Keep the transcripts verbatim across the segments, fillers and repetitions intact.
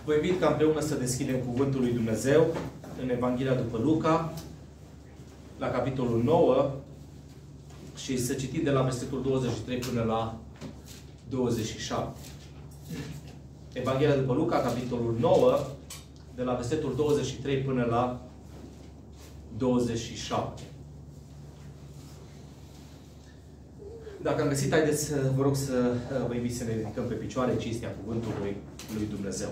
Vă invit ca împreună să deschidem Cuvântul lui Dumnezeu în Evanghelia după Luca, la capitolul nouă, și să citim de la versetul douăzeci și trei până la douăzeci și șapte. Evanghelia după Luca, capitolul nouă, de la versetul douăzeci și trei până la douăzeci și șapte. Dacă am găsit, haideți, vă rog să vă invit să ne ridicăm pe picioare, cinstea cuvântului lui Dumnezeu.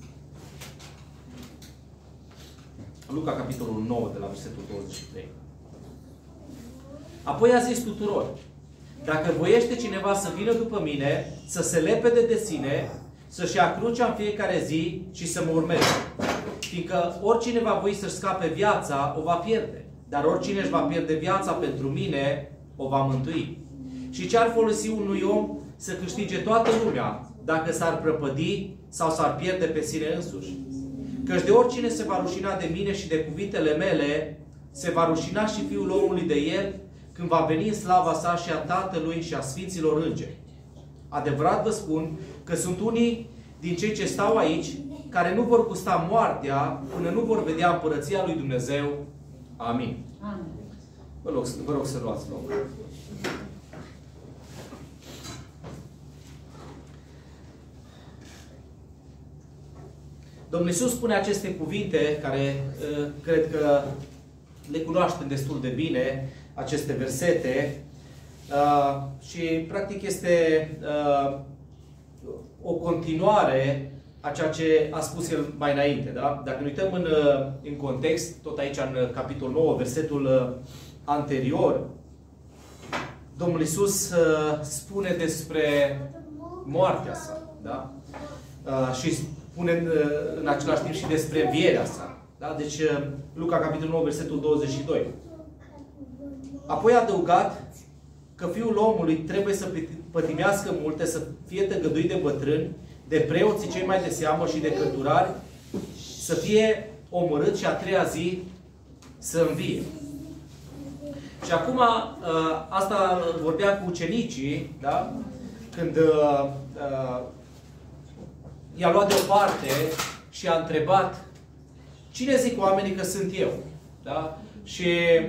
Luca, capitolul nouă, de la versetul douăzeci și trei. Apoi a zis tuturor: dacă voiește cineva să vină după mine, să se lepede de sine, să-și ia crucea în fiecare zi și să mă urmeze. Fiindcă oricine va voi să-și scape viața, o va pierde. Dar oricine își va pierde viața pentru mine, o va mântui. Și ce ar folosi unui om să câștige toată lumea, dacă s-ar prăpădi sau s-ar pierde pe sine însuși? Căci de oricine se va rușina de mine și de cuvintele mele, se va rușina și Fiul omului de el, când va veni în slava sa și a Tatălui și a Sfinților Îngeri. Adevărat vă spun că sunt unii din cei ce stau aici, care nu vor gusta moartea până nu vor vedea împărăția lui Dumnezeu. Amin. Amin. Vă rog, vă rog să luați loc. Domnul Iisus spune aceste cuvinte care uh, cred că le cunoaștem destul de bine, aceste versete, uh, și practic este uh, o continuare a ceea ce a spus el mai înainte. Da? Dacă ne uităm în, în context, tot aici în capitolul nouă, versetul uh, anterior, Domnul Iisus uh, spune despre moartea sa. Da? Uh, și spune în, în același timp și despre învierea sa. Da? Deci, Luca, capitolul nouă, versetul douăzeci și doi. Apoi a adăugat că Fiul omului trebuie să pătimească multe, să fie tăgăduit de bătrâni, de preoții cei mai de seamă și de cărturari, să fie omorât și a treia zi să învie. Și acum, asta vorbea cu ucenicii, da? Când i-a luat deoparte și a întrebat: cine zic oamenii că sunt eu? Da? Și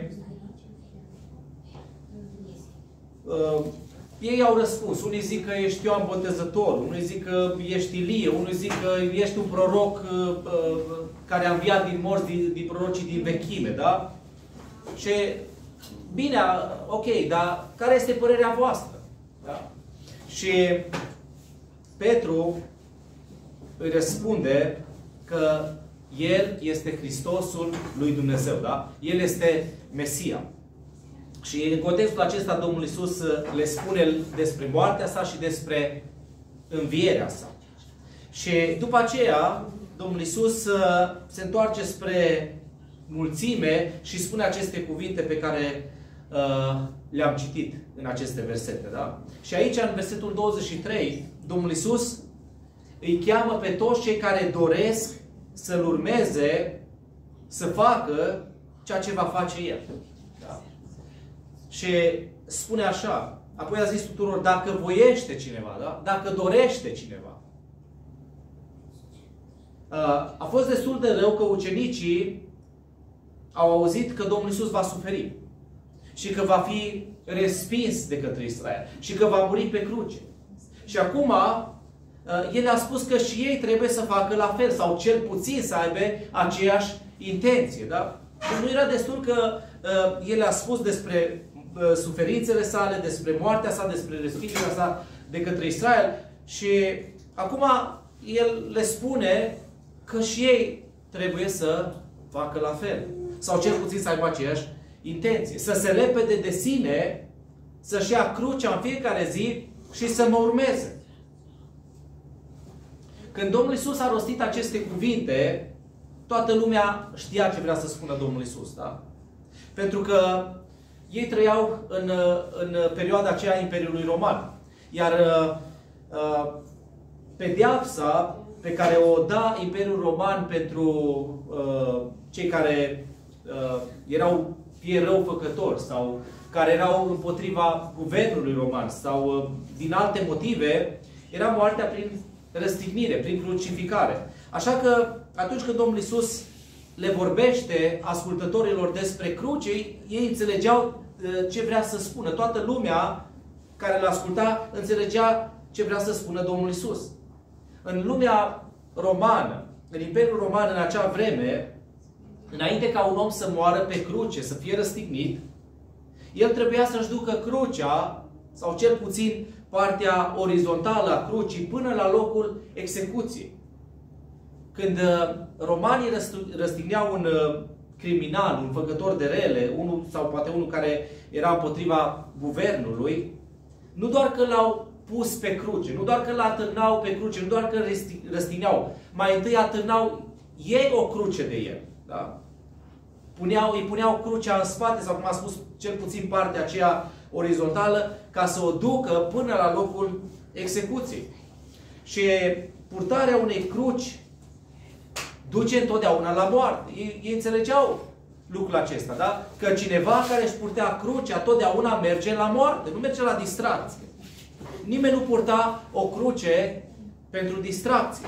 uh, ei au răspuns. Unii zic că ești Ioan Botezătorul, unii zic că ești Ilie, unii zic că ești un proroc uh, uh, care a înviat din morți, din, din prorocii din vechime. Da? Și bine, ok, dar care este părerea voastră? Da? Și Petru îi răspunde că El este Hristosul lui Dumnezeu. Da? El este Mesia. Și în contextul acesta Domnul Iisus le spune despre moartea sa și despre învierea sa. Și după aceea Domnul Iisus se întoarce spre mulțime și spune aceste cuvinte pe care uh, le-am citit în aceste versete. Da? Și aici, în versetul douăzeci și trei, Domnul Iisus îi cheamă pe toți cei care doresc să-L urmeze, să facă ceea ce va face El. Da? Și spune așa, apoi a zis tuturor: dacă voiește cineva, da? Dacă dorește cineva. A fost destul de rău că ucenicii au auzit că Domnul Iisus va suferi și că va fi respins de către Israel și că va muri pe cruce. Și acum El a spus că și ei trebuie să facă la fel, sau cel puțin să aibă aceeași intenție. Da? Și nu era destul că uh, El a spus despre uh, suferințele sale, despre moartea sa, despre respingerea sa de către Israel, și acum El le spune că și ei trebuie să facă la fel. Sau cel puțin să aibă aceeași intenție. Să se lepede de sine, să-și ia crucea în fiecare zi și să mă urmeze. Când Domnul Iisus a rostit aceste cuvinte, toată lumea știa ce vrea să spună Domnul Iisus. Da? Pentru că ei trăiau în, în perioada aceea a Imperiului Roman. Iar uh, pedeapsa pe care o da Imperiul Roman pentru uh, cei care uh, erau fie răufăcători sau care erau împotriva guvernului roman sau uh, din alte motive, era moartea prin răstignire, prin crucificare. Așa că atunci când Domnul Iisus le vorbește ascultătorilor despre cruce, ei înțelegeau ce vrea să spună. Toată lumea care l asculta înțelegea ce vrea să spună Domnul Iisus. În lumea romană, în Imperiul Roman în acea vreme, înainte ca un om să moară pe cruce, să fie răstignit, el trebuia să-și ducă crucea, sau cel puțin partea orizontală a crucii, până la locul execuției. Când romanii răstigneau un criminal, un făcător de rele, unul sau poate unul care era împotriva guvernului, nu doar că l-au pus pe cruce, nu doar că l-atârnau pe cruce, nu doar că răstigneau, mai întâi atârnau ei o cruce de el. Da? Puneau, îi puneau crucea în spate, sau cum a spus, cel puțin partea aceea orizontală, ca să o ducă până la locul execuției. Și purtarea unei cruci duce întotdeauna la moarte. Ei, ei înțelegeau lucrul acesta, da? Că cineva care își purtea crucea totdeauna merge la moarte, nu merge la distracție. Nimeni nu purta o cruce pentru distracție.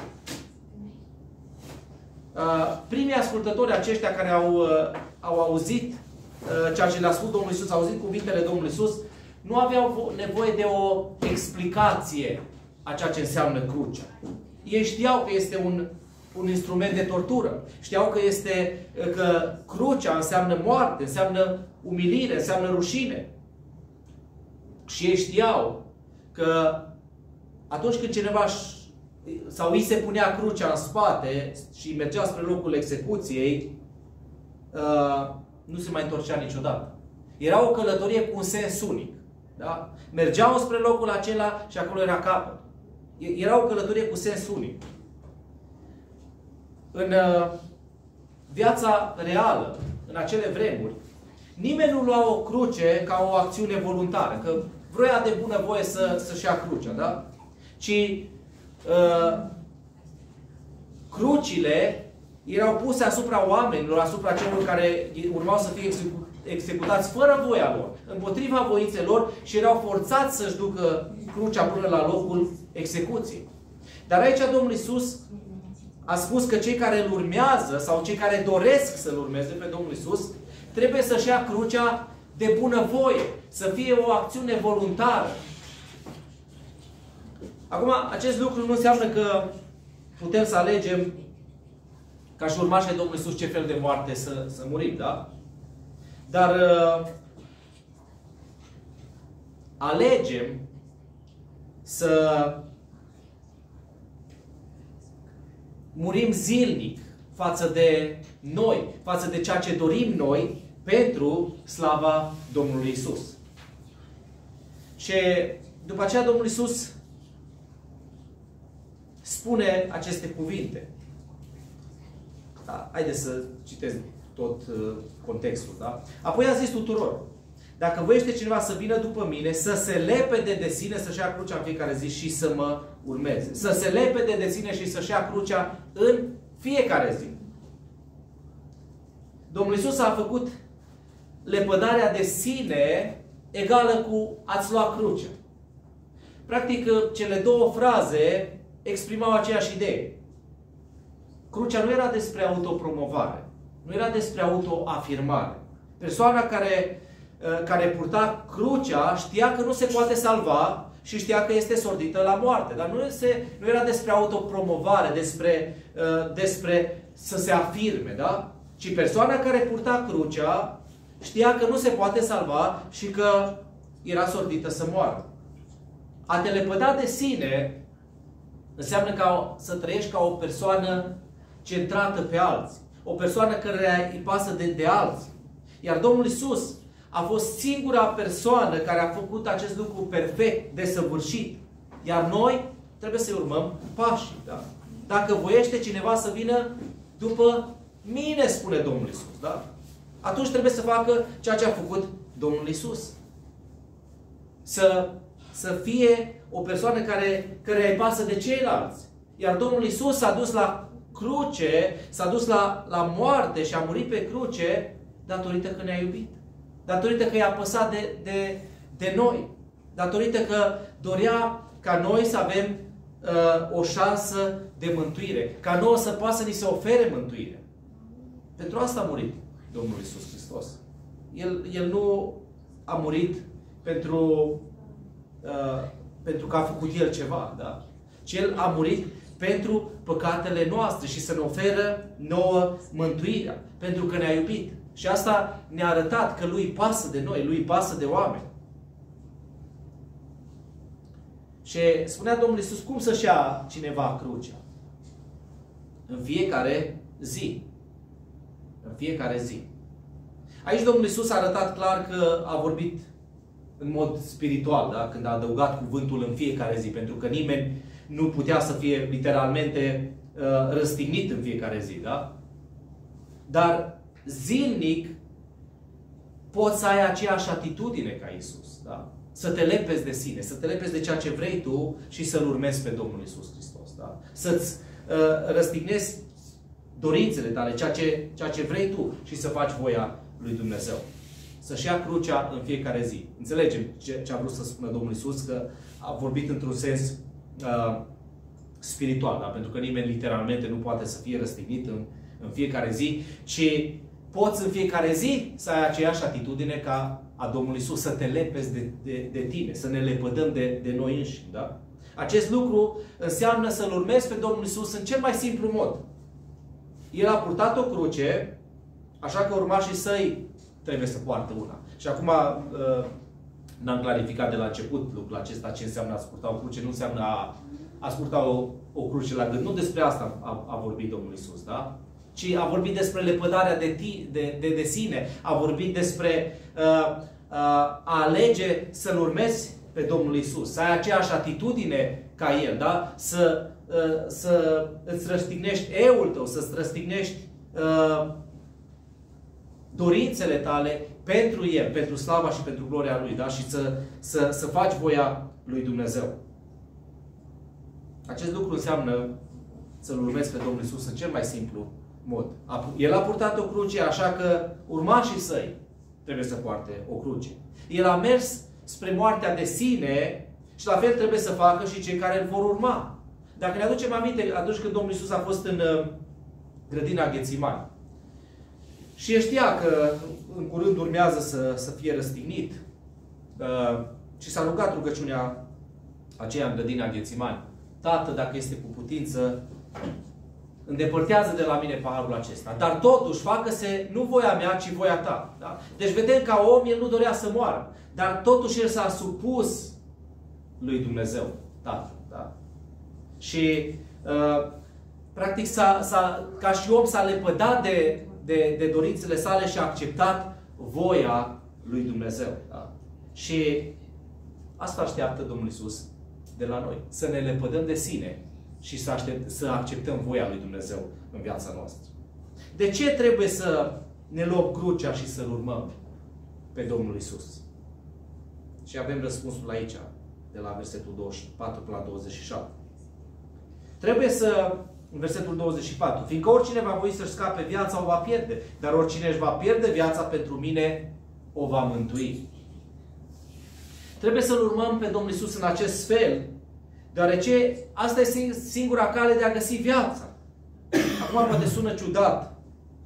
Uh, primii ascultători aceștia care au, uh, au auzit uh, ceea ce le-a spus Domnul Iisus, au auzit cuvintele Domnului Iisus, nu aveau nevoie de o explicație a ceea ce înseamnă crucea. Ei știau că este un, un instrument de tortură. Știau că, este, că crucea înseamnă moarte, înseamnă umilire, înseamnă rușine. Și ei știau că atunci când cineva sau îi se punea crucea în spate și mergea spre locul execuției, nu se mai întorcea niciodată. Era o călătorie cu un sens unic. Da? Mergeau spre locul acela și acolo era capăt. Era o călătorie cu sens unic. În viața reală, în acele vremuri, nimeni nu lua o cruce ca o acțiune voluntară, că vroia de bunăvoie să, să-și ia crucea, da? Ci uh, crucile erau puse asupra oamenilor, asupra celor care urmau să fie execu executați fără voia lor, împotriva voinței lor, și erau forțați să-și ducă crucea până la locul execuției. Dar aici Domnul Iisus a spus că cei care îl urmează sau cei care doresc să-L urmeze pe Domnul Iisus trebuie să-și ia crucea de bunăvoie, să fie o acțiune voluntară. Acum, acest lucru nu înseamnă că putem să alegem ca și urmașii Domnului Iisus ce fel de moarte să, să murim, da? Dar uh, alegem să murim zilnic față de noi, față de ceea ce dorim noi, pentru slava Domnului Iisus. Și după aceea Domnul Iisus spune aceste cuvinte. Da, haideți să citesc tot uh, contextul. Da? Apoi a zis tuturor: dacă voiește cineva să vină după mine, să se lepede de sine, să-și ia crucea în fiecare zi și să mă urmeze. Să se lepede de sine și să-și ia crucea în fiecare zi. Domnul Iisus a făcut lepădarea de sine egală cu a-ți lua crucea. Practic, cele două fraze exprimau aceeași idee. Crucea nu era despre autopromovare, nu era despre autoafirmare. Persoana care, care purta crucea știa că nu se poate salva și știa că este sordită la moarte. Dar nu, se, nu era despre autopromovare, despre, despre să se afirme, da? Ci persoana care purta crucea știa că nu se poate salva și că era sordită să moară. A te lepăda de sine înseamnă ca să trăiești ca o persoană centrată pe alții. O persoană care îi pasă de, de alții. Iar Domnul Iisus a fost singura persoană care a făcut acest lucru perfect, desăvârșit. Iar noi trebuie să-i urmăm pașii. Da? Dacă voiește cineva să vină după mine, spune Domnul Iisus, da? Atunci trebuie să facă ceea ce a făcut Domnul Iisus. Să, să fie o persoană care, care îi pasă de ceilalți. Iar Domnul Iisus s-a dus la cruce, s-a dus la, la moarte și a murit pe cruce datorită că ne-a iubit. Datorită că i-a păsat de, de, de noi. Datorită că dorea ca noi să avem uh, o șansă de mântuire. Ca nouă să poată să ni se ofere mântuire. Pentru asta a murit Domnul Iisus Hristos. El, el nu a murit pentru, uh, pentru că a făcut El ceva, da? Ci El a murit pentru păcatele noastre și să ne oferă nouă mântuirea. Pentru că ne-a iubit. Și asta ne-a arătat că Lui pasă de noi, Lui pasă de oameni. Și spunea Domnul Iisus, cum să-și ia cineva crucea? În fiecare zi. În fiecare zi. Aici Domnul Iisus a arătat clar că a vorbit în mod spiritual, da? Când a adăugat cuvântul în fiecare zi, pentru că nimeni nu putea să fie literalmente uh, răstignit în fiecare zi, da? Dar zilnic poți să ai aceeași atitudine ca Iisus, da? Să te lepezi de sine, să te lepezi de ceea ce vrei tu și să-L urmezi pe Domnul Iisus Hristos, da? Să-ți uh, răstignezi dorințele tale, ceea ce, ceea ce vrei tu și să faci voia lui Dumnezeu. Să-și ia crucea în fiecare zi. Înțelegem ce, ce a vrut să spună Domnul Iisus, că a vorbit într-un sens uh, spiritual, da? Pentru că nimeni literalmente nu poate să fie răstignit în, în fiecare zi, ci poți în fiecare zi să ai aceeași atitudine ca a Domnului Iisus, să te lepezi de, de, de tine, să ne lepădăm de, de noi înșini, da? Acest lucru înseamnă să-L urmezi pe Domnul Iisus în cel mai simplu mod. El a purtat o cruce, așa că urmașii săi trebuie să poartă una. Și acum n-am clarificat de la început lucrul acesta, ce înseamnă a purta o cruce. Nu înseamnă a, a purta o, o cruce la gând. Nu despre asta a, a vorbit Domnul Iisus, da? Ci a vorbit despre lepădarea de, ti, de, de, de sine. A vorbit despre uh, uh, a alege să-L urmezi pe Domnul Iisus. Să ai aceeași atitudine ca El, da? Să, uh, să îți răstignești eul tău, să-ți răstignești uh, dorințele tale pentru El, pentru slava și pentru gloria Lui, da? Și să, să, să faci voia lui Dumnezeu. Acest lucru înseamnă să-L urmezi pe Domnul Iisus în cel mai simplu mod. El a purtat o cruce, așa că urmașii săi trebuie să poarte o cruce. El a mers spre moartea de sine și la fel trebuie să facă și cei care îl vor urma. Dacă ne aducem aminte, atunci când Domnul Iisus a fost în grădina Ghețimani și el știa că în curând urmează să, să fie răstignit uh, și s-a rugat rugăciunea aceea în grădina Ghețimani: Tată, dacă este cu putință, îndepărtează de la mine paharul acesta. Dar totuși, facă-se nu voia mea, ci voia ta. Da? Deci vedem, ca om, el nu dorea să moară. Dar totuși el s-a supus lui Dumnezeu, Tatăl. Da? Și uh, practic, s-a, s-a, ca și om, s-a lepădat de, de, de dorințele sale și a acceptat voia lui Dumnezeu. Da? Și asta așteaptă Domnul Iisus de la noi. Să ne lepădăm de sine și să, aștept, să acceptăm voia lui Dumnezeu în viața noastră. De ce trebuie să ne luăm crucea și să-L urmăm pe Domnul Iisus? Și avem răspunsul aici, de la versetul douăzeci și patru până la douăzeci și șapte. Trebuie să, în versetul douăzeci și patru, fiindcă oricine va voi să-și scape viața, o va pierde, dar oricine își va pierde viața pentru mine, o va mântui. Trebuie să-L urmăm pe Domnul Iisus în acest fel, deoarece asta este singura cale de a găsi viața. Acum poate sună ciudat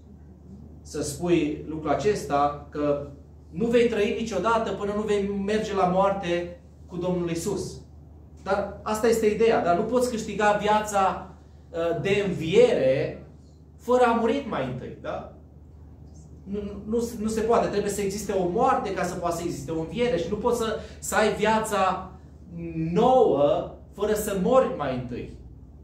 să spui lucrul acesta, că nu vei trăi niciodată până nu vei merge la moarte cu Domnul Iisus. Dar asta este ideea. Dar nu poți câștiga viața de înviere fără a muri mai întâi. Da? Nu, nu, nu se poate. Trebuie să existe o moarte ca să poată să existe o înviere. Și nu poți să, să ai viața nouă fără să mori mai întâi.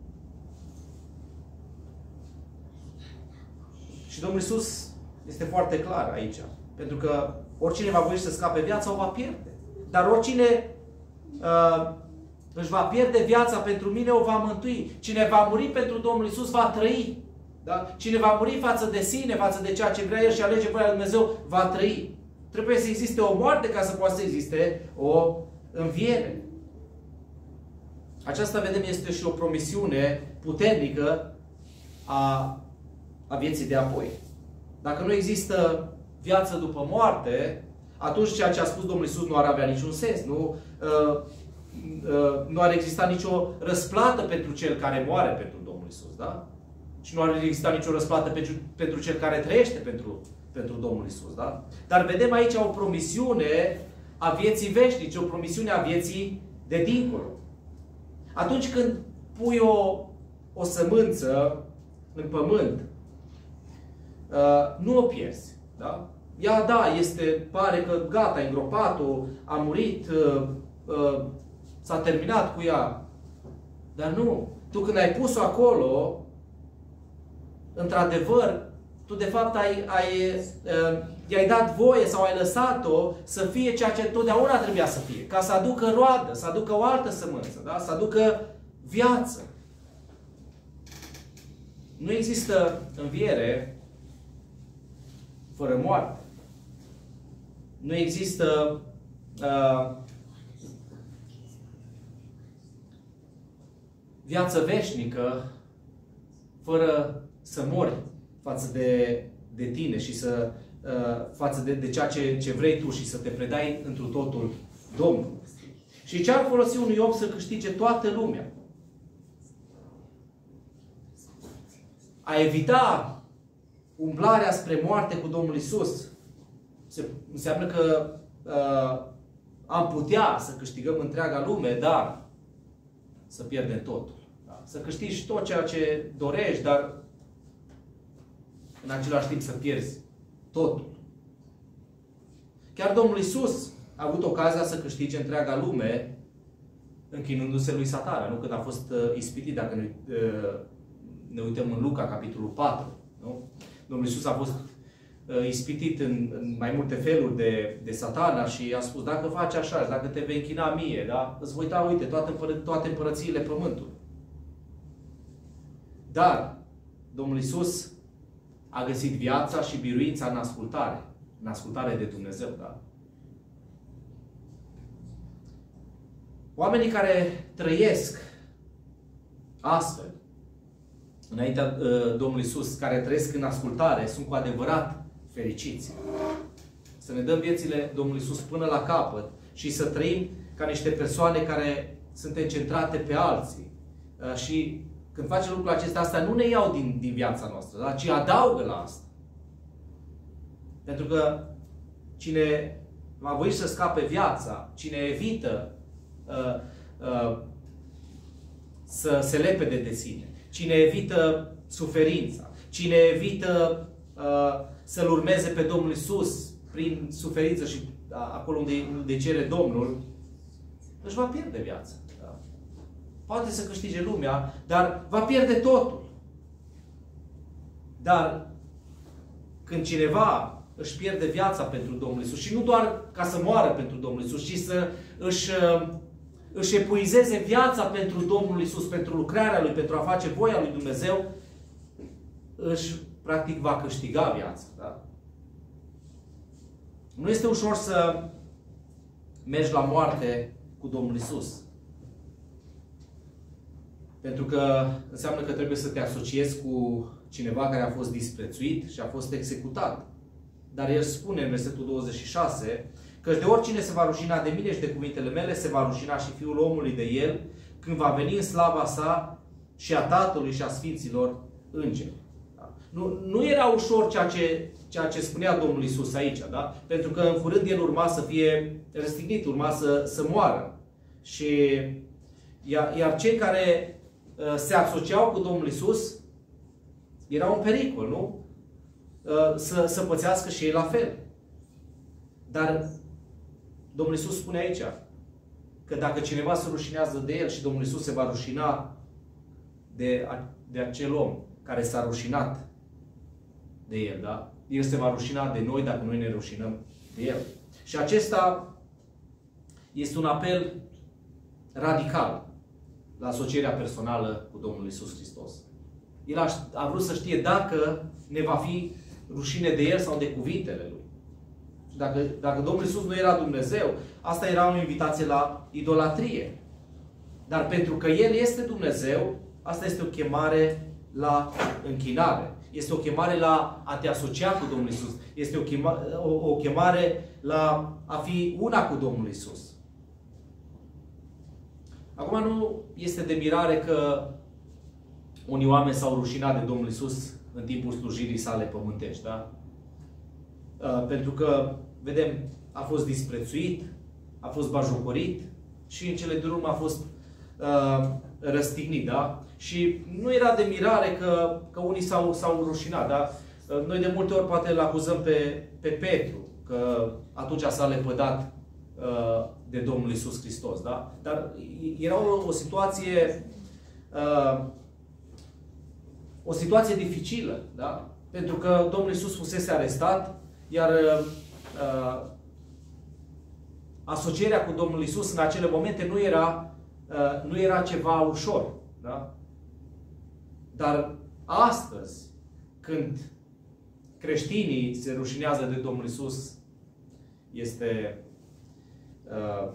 Și Domnul Iisus este foarte clar aici. Pentru că oricine va voi să scape viața, o va pierde. Dar oricine uh, își va pierde viața pentru mine, o va mântui. Cine va muri pentru Domnul Iisus va trăi. Da? Cine va muri față de sine, față de ceea ce vrea el și alege voia lui Dumnezeu, va trăi. Trebuie să existe o moarte ca să poată să existe o înviere. Aceasta, vedem, este și o promisiune puternică a, a vieții de apoi. Dacă nu există viață după moarte, atunci ceea ce a spus Domnul Iisus nu ar avea niciun sens. Nu? nu ar exista nicio răsplată pentru cel care moare pentru Domnul Iisus, da? Și nu ar exista nicio răsplată pentru, pentru cel care trăiește pentru, pentru Domnul Iisus, da? Dar vedem aici o promisiune a vieții veșnice, o promisiune a vieții de dincolo. Atunci când pui o, o sămânță în pământ, uh, nu o pierzi, da? Ea, da, este, pare că gata, ai îngropat-o, a murit, uh, uh, s-a terminat cu ea. Dar nu. Tu când ai pus-o acolo, într-adevăr, tu de fapt ai, ai, uh, i-ai dat voie sau ai lăsat-o să fie ceea ce totdeauna trebuia să fie. Ca să aducă roadă, să aducă o altă sămânță, da? Să aducă viață. Nu există înviere fără moarte. Nu există uh, viață veșnică fără să mori față de, de tine și să, uh, față de, de ceea ce, ce vrei tu și să te predai întru totul Domnului. Și ce ar folosi unui om să câștige toată lumea? A evita umblarea spre moarte cu Domnul Iisus înseamnă că uh, am putea să câștigăm întreaga lume, dar să pierdem totul. Da? Să câștigi tot ceea ce dorești, dar în același timp să pierzi totul. Chiar Domnul Iisus a avut ocazia să câștige întreaga lume închinându-se lui Satana, nu? Când a fost uh, ispitit, dacă ne, uh, ne uităm în Luca, capitolul patru. Nu? Domnul Iisus a fost uh, ispitit în, în mai multe feluri de, de Satana și a spus, dacă faci așa și dacă te vei închina mie, da? Îți voi da, uite, toate, împără, toate împărățiile pământului. Dar Domnul Iisus a găsit viața și biruința în ascultare. În ascultare de Dumnezeu, da? Oamenii care trăiesc astfel, înaintea uh, Domnului Iisus, care trăiesc în ascultare, sunt cu adevărat fericiți. Să ne dăm viețile Domnului Iisus până la capăt și să trăim ca niște persoane care sunt centrate pe alții. Uh, și când facem lucrul acesta, asta nu ne iau din, din viața noastră, da? Ci adaugă la asta. Pentru că cine va voi să scape viața, cine evită uh, uh, să se lepede de sine, cine evită suferința, cine evită uh, să-L urmeze pe Domnul Iisus prin suferință și uh, acolo unde, unde cere Domnul, își va pierde viața. Da? Poate să câștige lumea, dar va pierde totul. Dar când cineva își pierde viața pentru Domnul Iisus și nu doar ca să moară pentru Domnul Iisus, ci să își, își epuizeze viața pentru Domnul Iisus, pentru lucrarea Lui, pentru a face voia Lui Dumnezeu, își, practic, va câștiga viața. Da? Nu este ușor să mergi la moarte cu Domnul Iisus. Pentru că înseamnă că trebuie să te asociezi cu cineva care a fost disprețuit și a fost executat. Dar el spune în versetul douăzeci și șase, căci de oricine se va rușina de mine și de cuvintele mele, se va rușina și Fiul omului de el, când va veni în slava sa și a Tatălui și a Sfinților Îngeri. Da? Nu, nu era ușor ceea ce, ceea ce spunea Domnul Iisus aici, da? Pentru că în curând el urma să fie răstignit, urma să, să moară. Și, iar, iar cei care uh, se asociau cu Domnul Iisus erau în pericol, nu? Să, să pățească și ei la fel. Dar Domnul Iisus spune aici că dacă cineva se rușinează de el și Domnul Iisus se va rușina de, de acel om care s-a rușinat de el, da? El se va rușina de noi dacă noi ne rușinăm de el. Și acesta este un apel radical la asocierea personală cu Domnul Iisus Hristos. El a, a vrut să știe dacă ne va fi rușine de el sau de cuvintele lui. Și dacă, dacă Domnul Iisus nu era Dumnezeu, asta era o invitație la idolatrie. Dar pentru că El este Dumnezeu, asta este o chemare la închinare. Este o chemare la a te asocia cu Domnul Iisus. Este o chemare, o, o chemare la a fi una cu Domnul Iisus. Acum nu este de mirare că unii oameni s-au rușinat de Domnul Iisus în timpul slujirii sale pământești, da? Uh, pentru că, vedem, a fost disprețuit, a fost bajocorit și în cele din urmă a fost uh, răstignit, da? Și nu era de mirare că, că unii s-au, s-au rușinat, da? Uh, noi de multe ori poate îl acuzăm pe, pe Petru, că atunci s-a lepădat uh, de Domnul Iisus Hristos, da? Dar era o, o situație uh, o situație dificilă, da? Pentru că Domnul Iisus fusese arestat, iar uh, asocierea cu Domnul Iisus în acele momente nu era, uh, nu era ceva ușor, da? Dar astăzi, când creștinii se rușinează de Domnul Iisus, este uh,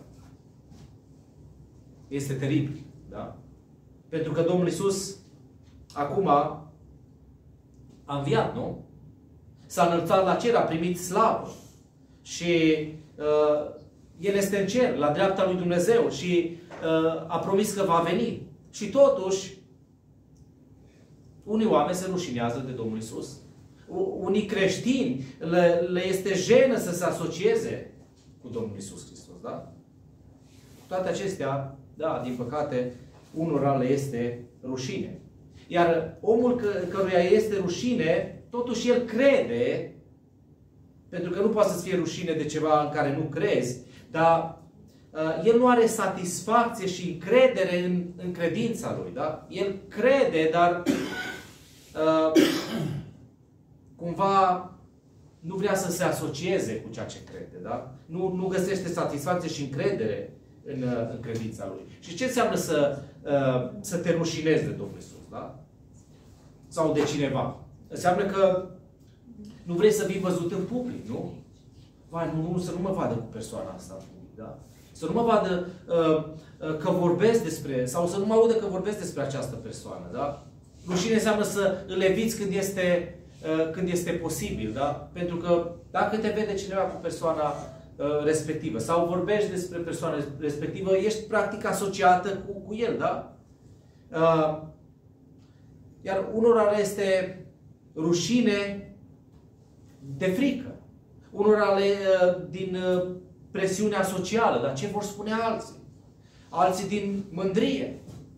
este teribil, da? Pentru că Domnul Iisus acum a înviat, nu? S-a înălțat la cer, a primit slavă și uh, El este în cer, la dreapta lui Dumnezeu și uh, a promis că va veni. Și totuși, unii oameni se rușinează de Domnul Iisus. Unii creștini le, le este jenă să se asocieze cu Domnul Iisus Hristos, da? Toate acestea, da, din păcate, unora le este rușine. Iar omul că, căruia este rușine, totuși el crede, pentru că nu poate să-ți fie rușine de ceva în care nu crezi, dar uh, el nu are satisfacție și încredere în, în credința lui. Da? El crede, dar uh, cumva nu vrea să se asocieze cu ceea ce crede. Da? Nu, nu găsește satisfacție și încredere în, în credința lui. Și ce înseamnă să, uh, să te rușinezi de Domnul Iisus? Da? Sau de cineva? Înseamnă că nu vrei să fii văzut în public, nu? Vai, nu, nu, să nu mă vadă cu persoana asta în public, da? Să nu mă vadă uh, uh, că vorbesc despre, sau să nu mă audă că vorbesc despre această persoană, da? Rușine înseamnă să îl eviți când este, uh, când este posibil, da? Pentru că dacă te vede cineva cu persoana uh, respectivă sau vorbești despre persoana respectivă, ești practic asociată cu, cu el, da? Uh, Iar unora le este rușine de frică. Unora le din presiunea socială. Dar ce vor spune alții? Alții din mândrie.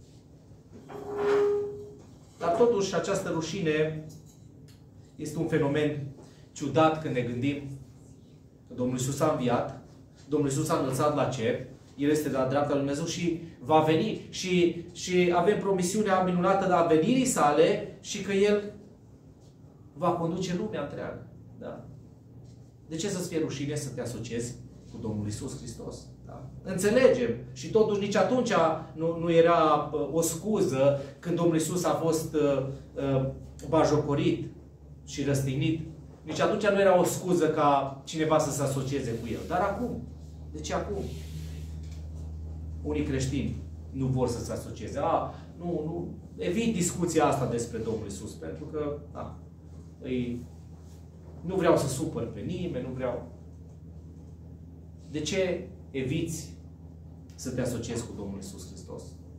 Dar totuși această rușine este un fenomen ciudat când ne gândim că Domnul Iisus a înviat, Domnul Iisus a înălțat la cer, El este de la dreapta lui Dumnezeu și va veni. Și, și avem promisiunea minunată de a venirii sale și că El va conduce lumea întreagă. Da? De ce să-ți fie rușine să te asociezi cu Domnul Iisus Hristos? Da? Înțelegem. Și totuși nici atunci nu, nu era o scuză când Domnul Iisus a fost uh, uh, bajocorit și răstignit. Nici atunci nu era o scuză ca cineva să se asocieze cu El. Dar acum. De ce acum? Unii creștini nu vor să se asocieze. A, nu, nu, evit discuția asta despre Domnul Iisus, pentru că a, îi, nu vreau să supăr pe nimeni, nu vreau. De ce eviți să te asociezi cu Domnul Iisus Hristos?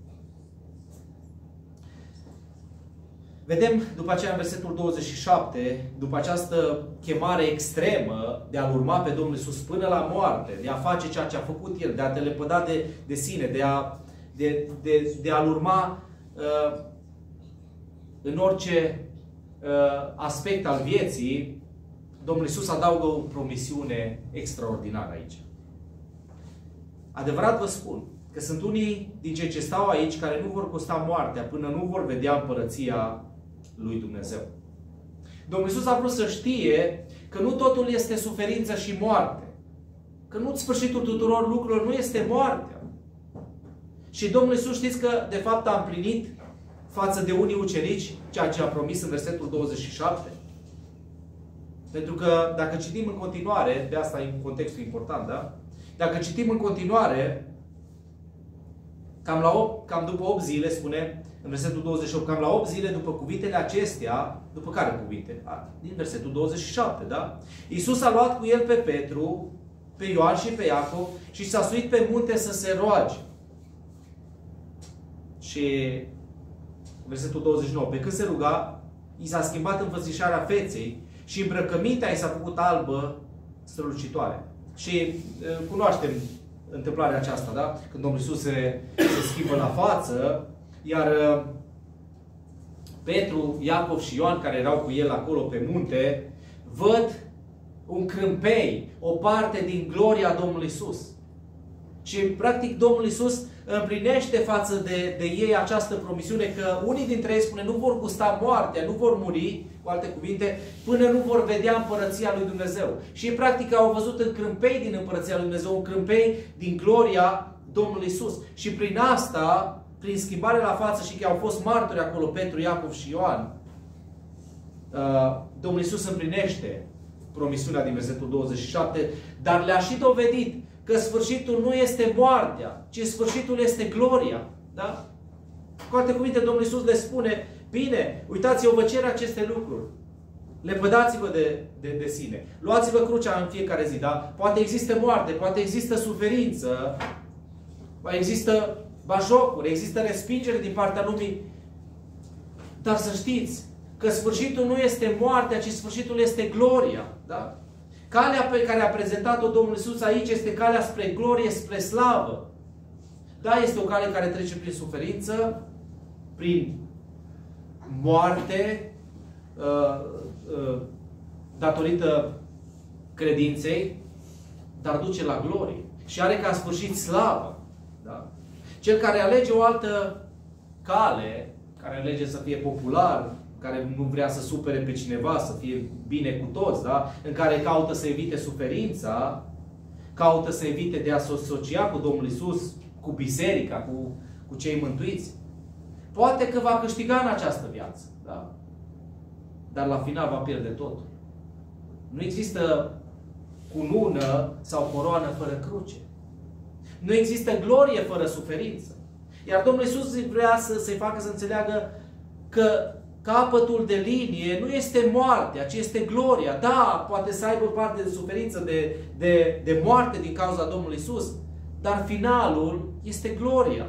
Vedem după aceea în versetul douăzeci și șapte, după această chemare extremă de a-L urma pe Domnul Iisus până la moarte, de a face ceea ce a făcut El, de a te lepăda de, de sine, de, a, de, de, de a-L urma uh, în orice uh, aspect al vieții, Domnul Iisus adaugă o promisiune extraordinară aici. Adevărat vă spun că sunt unii din cei ce stau aici care nu vor costa moartea până nu vor vedea împărăția lui Dumnezeu. Domnul Iisus a vrut să știe că nu totul este suferință și moarte. Că nu sfârșitul tuturor lucrurilor nu este moartea. Și Domnul Iisus știți că de fapt a împlinit față de unii ucenici ceea ce a promis în versetul douăzeci și șapte. Pentru că dacă citim în continuare, de asta e contextul important, da? Dacă citim în continuare, cam, la opt, cam după opt zile, spune în versetul douăzeci și opt, cam la opt zile după cuvintele acestea, după care cuvinte? A, din versetul douăzeci și șapte, da? Iisus a luat cu el pe Petru, pe Ioan și pe Iacov și s-a suit pe munte să se roage. Și versetul douăzeci și nouă. Pe când se ruga, i s-a schimbat înfățișarea feței și îmbrăcămintea i s-a făcut albă strălucitoare. Și cunoaștem întâmplarea aceasta, da? Când Domnul Iisus se, se schimbă la față, iar Petru, Iacov și Ioan, care erau cu el acolo pe munte, văd un crâmpei, o parte din gloria Domnului Iisus. Și practic Domnul Iisus împlinește față de, de ei această promisiune că unii dintre ei, spune, nu vor gusta moartea, nu vor muri, cu alte cuvinte, până nu vor vedea împărăția lui Dumnezeu. Și ei practic au văzut în crâmpei din împărăția lui Dumnezeu, un crâmpei din gloria Domnului Iisus. Și prin asta, prin schimbare la față și că au fost martori acolo Petru, Iacov și Ioan, Domnul Iisus împlinește promisiunea din versetul douăzeci și șapte, dar le-a și dovedit că sfârșitul nu este moartea, ci sfârșitul este gloria. Da? Cu alte cuvinte, Domnul Iisus le spune, bine, uitați-vă, vă cer aceste lucruri. Lepădați-vă de, de, de sine. Luați-vă crucea în fiecare zi. Da? Poate există moarte, poate există suferință, există bajocuri, există respingere din partea lumii. Dar să știți că sfârșitul nu este moartea, ci sfârșitul este gloria. Da? Calea pe care a prezentat-o Domnul Iisus aici este calea spre glorie, spre slavă. Da, este o cale care trece prin suferință, prin moarte, uh, uh, datorită credinței, dar duce la glorie. Și are ca sfârșit slavă. Da? Cel care alege o altă cale, care alege să fie popular, care nu vrea să supere pe cineva, să fie bine cu toți, da? În care caută să evite suferința, caută să evite de a se asocia cu Domnul Iisus, cu biserica, cu, cu cei mântuiți. Poate că va câștiga în această viață, da? Dar la final va pierde totul. Nu există cunună sau coroană fără cruce. Nu există glorie fără suferință. Iar Domnul Iisus vrea să, să-i facă să înțeleagă că capătul de linie nu este moartea, ci este gloria. Da, poate să aibă parte de suferință, de, de, de moarte din cauza Domnului Iisus, dar finalul este gloria.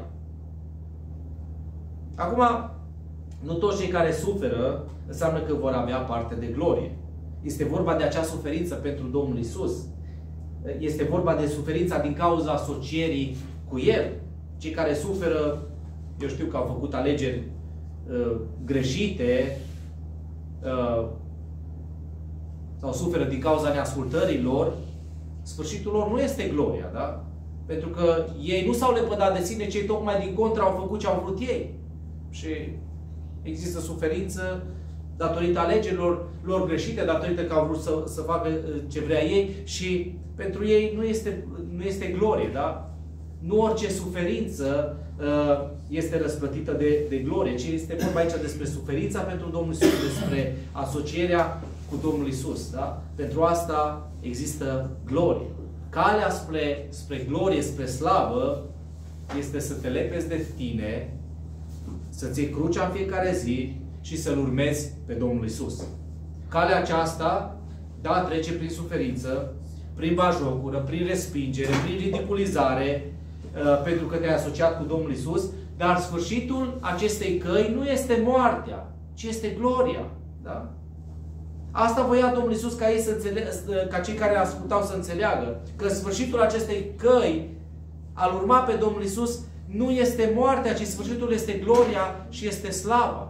Acum, nu toți cei care suferă înseamnă că vor avea parte de glorie. Este vorba de acea suferință pentru Domnul Iisus. Este vorba de suferința din cauza asocierii cu El. Cei care suferă, eu știu că au făcut alegeri uh, greșite uh, sau suferă din cauza neascultării lor, sfârșitul lor nu este gloria, da? Pentru că ei nu s-au lepădat de sine, cei tocmai din contră au făcut ce au vrut ei. Și există suferință datorită alegerilor lor greșite, datorită că au vrut să, să facă ce vrea ei și pentru ei nu este, nu este glorie, da? Nu orice suferință uh, este răsplătită de, de glorie, ci este vorba aici despre suferința pentru Domnul Iisus, despre asocierea cu Domnul Iisus, da? Pentru asta există glorie. Calea spre, spre glorie, spre slavă, este să te lepezi de tine, să-ți iei crucea în fiecare zi și să-L urmezi pe Domnul Iisus. Calea aceasta, da, trece prin suferință, prin bajocură, prin respingere, prin ridiculizare, uh, pentru că te-ai asociat cu Domnul Iisus, dar sfârșitul acestei căi nu este moartea, ci este gloria. Da? Asta voia Domnul Iisus ca, ei să înțele- ca cei care ascultau să înțeleagă, că sfârșitul acestei căi, al urma pe Domnul Iisus, nu este moartea, ci sfârșitul este gloria și este slava.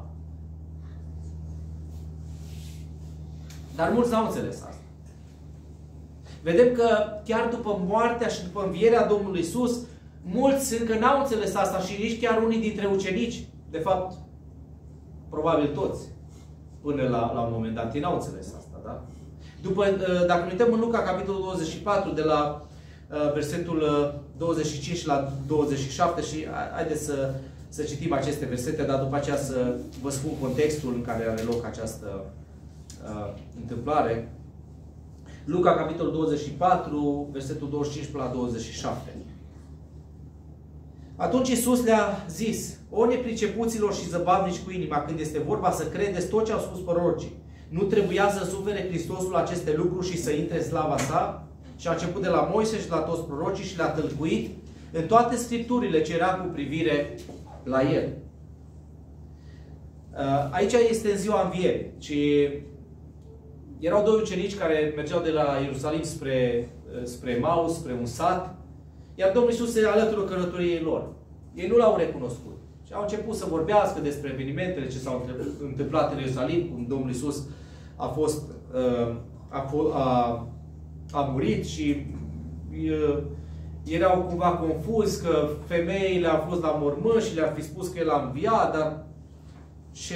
Dar mulți n-au înțeles asta. Vedem că chiar după moartea și după învierea Domnului Iisus, mulți încă n-au înțeles asta și nici chiar unii dintre ucenici, de fapt, probabil toți, până la, la un moment dat, ei n-au înțeles asta. Da? După, dacă ne uităm în Luca, capitolul douăzeci și patru, de la versetul douăzeci și cinci la douăzeci și șapte și haideți să, să citim aceste versete, dar după aceea să vă spun contextul în care are loc această uh, întâmplare. Luca, capitolul douăzeci și patru, versetul douăzeci și cinci la douăzeci și șapte. Atunci Iisus le-a zis: o nepricepuților și zăbavnici cu inima, când este vorba să credeți tot ce au spus prorocii, nu trebuia să sufere Hristosul aceste lucruri și să intre în slava sa? Și a început de la Moise și de la toți prorocii și le-a tălcuit în toate scripturile ce era cu privire la El. Aici este în ziua învierii. Și erau doi ucenici care mergeau de la Ierusalim spre, spre Maus, spre un sat, iar Domnul Iisus se alătură călătoriei lor. Ei nu l-au recunoscut. Și au început să vorbească despre evenimentele ce s-au întâmplat în Ierusalim, cum Domnul Iisus a fost a, a, a murit și erau cumva confuzi că femeile au fost la mormânt și le-ar fi spus că El a înviat, dar și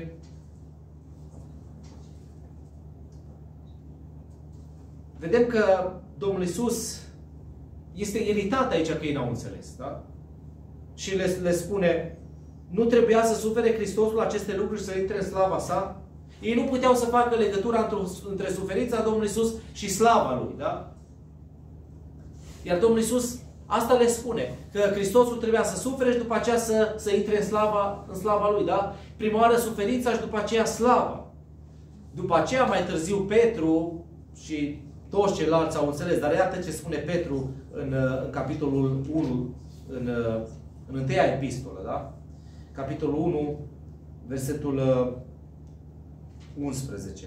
vedem că Domnul Iisus este iritat aici că ei n-au înțeles. Da? Și le, le spune, nu trebuia să sufere Hristosul aceste lucruri și să intre în slava sa? Ei nu puteau să facă legătura între suferința Domnului Iisus și slava Lui. Da? Iar Domnul Iisus asta le spune, că Hristosul trebuia să sufere și după aceea să, să intre în slava, în slava Lui. Da? Prima oară suferința și după aceea slava. După aceea, mai târziu, Petru și toți ceilalți au înțeles. Dar iată ce spune Petru în, în capitolul unu, în, în întâia epistolă. Da? Capitolul unu, versetul unsprezece.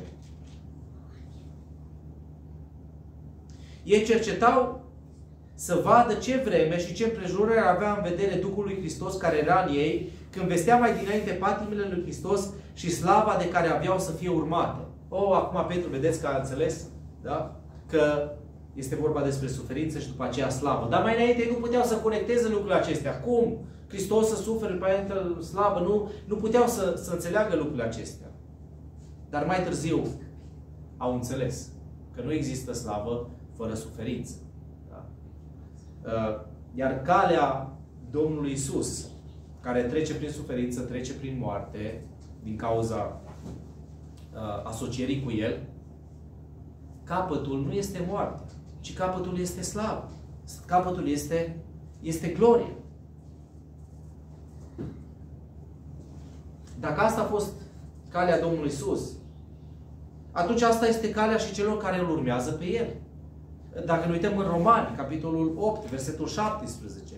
Ei cercetau să vadă ce vreme și ce împrejurări avea în vedere Duhul lui Hristos care era în ei, când vestea mai dinainte patimile lui Hristos și slava de care aveau să fie urmate. Oh, acum Petru, vedeți că a înțeles? Da? Că este vorba despre suferință și după aceea slavă. Dar mai înainte ei nu puteau să conecteze lucrurile acestea. Cum? Hristos să sufere, după aceea intră slavă? Nu, nu puteau să, să înțeleagă lucrurile acestea. Dar mai târziu au înțeles că nu există slavă fără suferință. Iar calea Domnului Iisus, care trece prin suferință, trece prin moarte, din cauza asocierii cu El, capătul nu este moarte, ci capătul este slavă. Capătul este, este glorie. Dacă asta a fost calea Domnului Iisus, atunci asta este calea și celor care îl urmează pe El. Dacă ne uităm în Romani, capitolul opt, versetul șaptesprezece.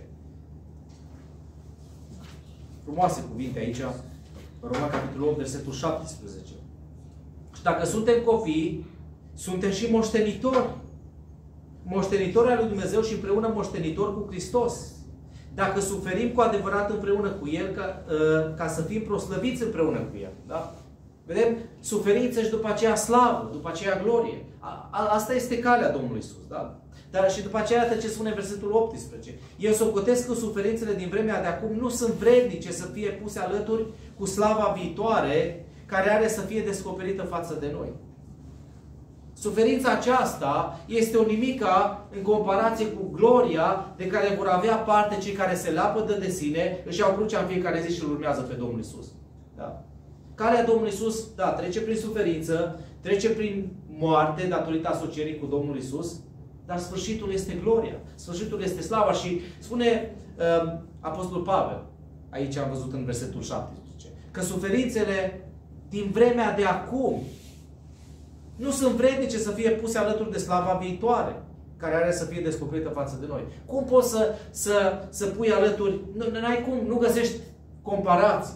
Frumoase cuvinte aici. Romani, capitolul opt, versetul șaptesprezece. Și dacă suntem copii, suntem și moștenitori. Moștenitori al lui Dumnezeu și împreună moștenitori cu Hristos. Dacă suferim cu adevărat împreună cu El, ca, ca să fim proslăviți împreună cu El. Da? Vedem? Suferință și după aceea slavă, după aceea glorie. A, a, asta este calea Domnului Iisus. Da? Dar și după aceea, iată ce spune versetul optsprezece. Eu socotesc că suferințele din vremea de acum nu sunt vrednice să fie puse alături cu slava viitoare care are să fie descoperită față de noi. Suferința aceasta este o nimica în comparație cu gloria de care vor avea parte cei care se lapădă de sine, își iau crucea în fiecare zi și îl urmează pe Domnul Iisus. Da? Calea Domnului Iisus, da, trece prin suferință, trece prin moarte datorită asocierii cu Domnul Iisus, dar sfârșitul este gloria, sfârșitul este slava și spune uh, Apostolul Pavel, aici am văzut în versetul șaptesprezece, că suferințele din vremea de acum nu sunt vrednice să fie puse alături de slava viitoare, care are să fie descoperită față de noi. Cum poți să, să, să pui alături, nu, n-ai cum, nu găsești comparație.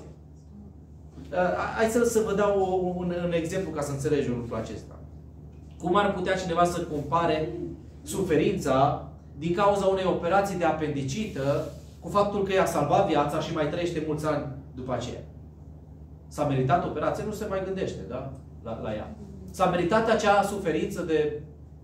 Hai să, să vă dau un, un exemplu ca să înțelegi lucrul acesta. Cum ar putea cineva să compare suferința din cauza unei operații de apendicită cu faptul că i-a salvat viața și mai trăiește mulți ani după aceea? S-a meritat operația? Nu se mai gândește, da? La, la ea. S-a meritat acea suferință de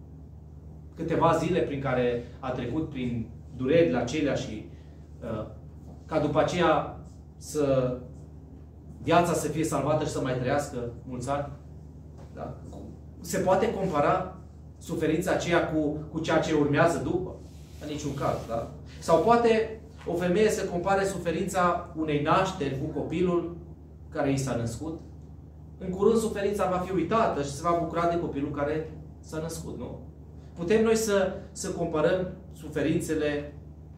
câteva zile prin care a trecut prin durerile acelea și uh, ca după aceea să viața să fie salvată și să mai trăiască mulți ani? Da? Se poate compara suferința aceea cu, cu ceea ce urmează după? În niciun caz. Da? Sau poate o femeie să compare suferința unei nașteri cu copilul care i s-a născut? În curând suferința va fi uitată și se va bucura de copilul care s-a născut, nu? Putem noi să, să comparăm suferințele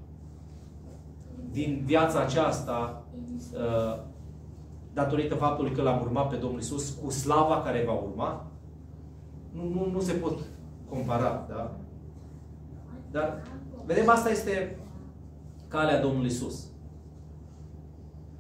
din viața aceasta uh, datorită faptului că l-am urmat pe Domnul Iisus cu slava care va urma? Nu, nu, nu se pot compara, da? Dar, vedem, asta este calea Domnului Iisus.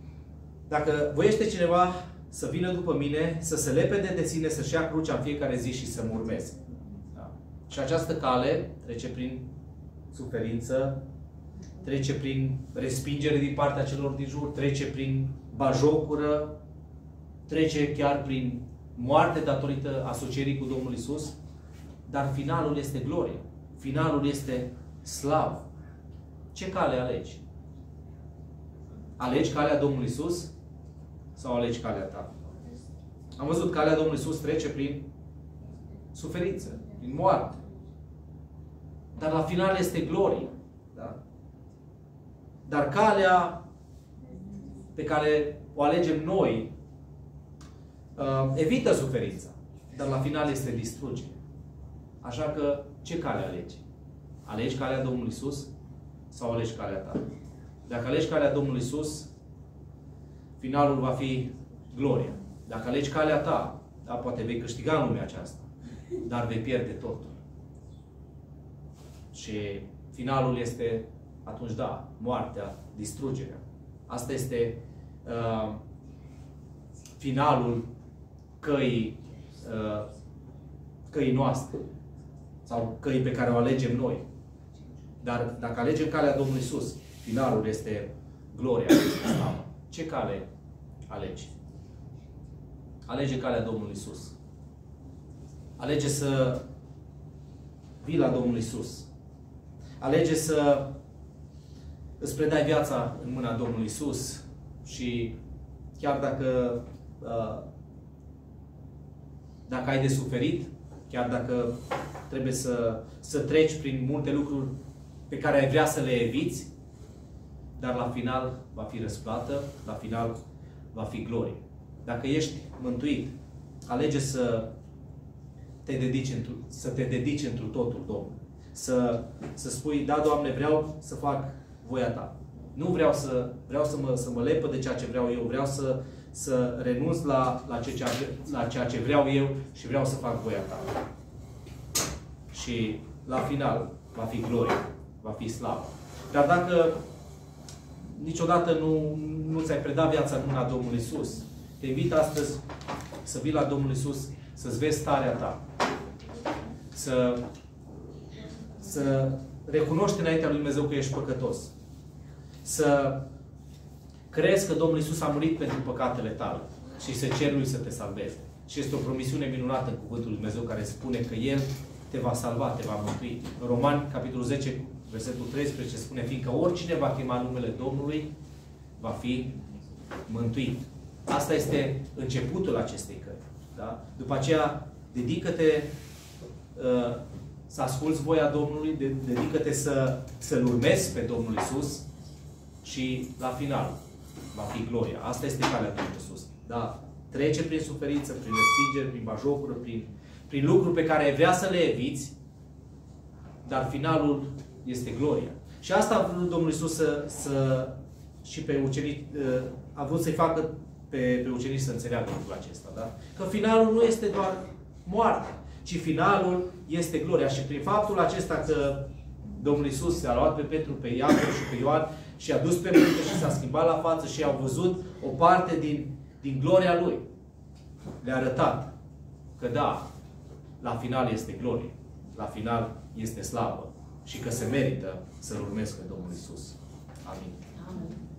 Dacă voiește cineva să vină după mine, să se lepede de sine, să-și ia crucea în fiecare zi și să mă urmeze. Da? Și această cale trece prin suferință, trece prin respingere din partea celor din jur, trece prin bajocură, trece chiar prin moarte datorită asocierii cu Domnul Iisus, dar finalul este glorie. Finalul este slavă. Ce cale alegi? Alegi calea Domnului Iisus sau alegi calea ta? Am văzut calea Domnului Iisus trece prin suferință, prin moarte. Dar la final este glorie. Da? Dar calea pe care o alegem noi uh, evită suferința, dar la final este distrugere. Așa că, ce cale alegi? Alegi calea Domnului Iisus sau alegi calea ta? Dacă alegi calea Domnului Iisus, finalul va fi gloria. Dacă alegi calea ta, da, poate vei câștiga în lumea aceasta, dar vei pierde totul. Și finalul este, atunci da, moartea, distrugerea. Asta este uh, finalul căii, uh, căii noastre. Sau căii pe care o alegem noi. Dar dacă alegem calea Domnului Iisus, finalul este gloria, este slavă. Ce cale alegi? Alege calea Domnului Iisus. Alege să vii la Domnul Iisus. Alege să îți predai viața în mâna Domnului Iisus și chiar dacă uh, dacă ai de suferit, chiar dacă trebuie să, să treci prin multe lucruri pe care ai vrea să le eviți, dar la final va fi răsplată, la final va fi glorie. Dacă ești mântuit, alege să te dedici întru, să te dedici întru totul Domnului. Să, să spui, da, Doamne, vreau să fac voia Ta. Nu vreau să, vreau să mă, să mă lepă de ceea ce vreau eu, vreau să, să renunț la, la, ce, la ceea ce vreau eu și vreau să fac voia Ta. Și la final va fi glorie, va fi slavă. Dar dacă niciodată nu, nu ți-ai predat viața în mâna Domnului Iisus, te invit astăzi să vii la Domnul Iisus, să-ți vezi starea ta. Să, să recunoști înaintea lui Dumnezeu că ești păcătos. Să crezi că Domnul Iisus a murit pentru păcatele tale și să ceri lui să te salveze. Și este o promisiune minunată în cuvântul lui Dumnezeu care spune că El te va salva, te va mântui. În Romani, capitolul zece, versetul treisprezece, spune, fiindcă oricine va chema numele Domnului, va fi mântuit. Asta este începutul acestei căi. Da? După aceea, dedică-te uh, să asculți voia Domnului, dedică-te să, să-L urmezi pe Domnul Iisus și la final va fi gloria. Asta este calea Domnului Iisus. Da? Trece prin suferință, prin respingere, prin bajocură, prin, prin lucruri pe care ai vrea să le eviți, dar finalul este gloria. Și asta a vrut Domnul Iisus să, să și pe ucenici, a vrut să-i facă pe, pe ucenici să înțeleagă lucrul acesta. Da? Că finalul nu este doar moartea, ci finalul este gloria. Și prin faptul acesta că Domnul Iisus a luat pe Petru, pe Iacov și pe Ioan și a dus pe munte și s-a schimbat la față și au văzut o parte din, din gloria Lui. Le-a arătat că da, la final este glorie, la final este slavă și că se merită să-L urmezi pe Domnul Iisus. Amin. Amin.